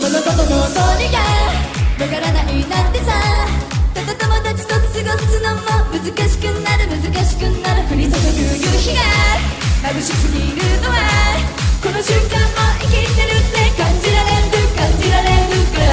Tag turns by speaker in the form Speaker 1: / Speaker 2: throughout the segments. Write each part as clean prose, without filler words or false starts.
Speaker 1: このことの通りがわからないなんてさ、ただ友達と過ごすのも難しくなる難しくなる。降り注ぐ夕日が眩しすぎるのはこの瞬間も生きてるって感じられる感じられるから。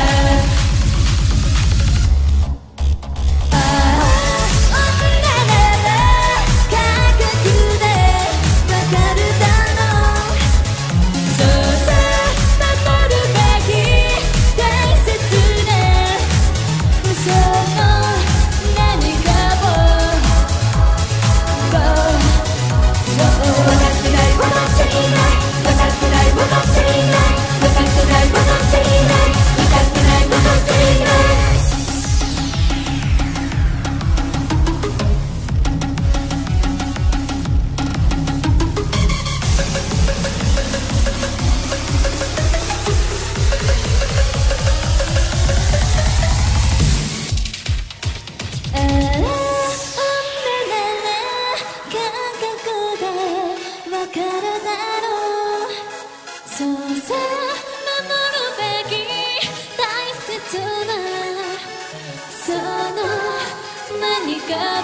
Speaker 1: その何か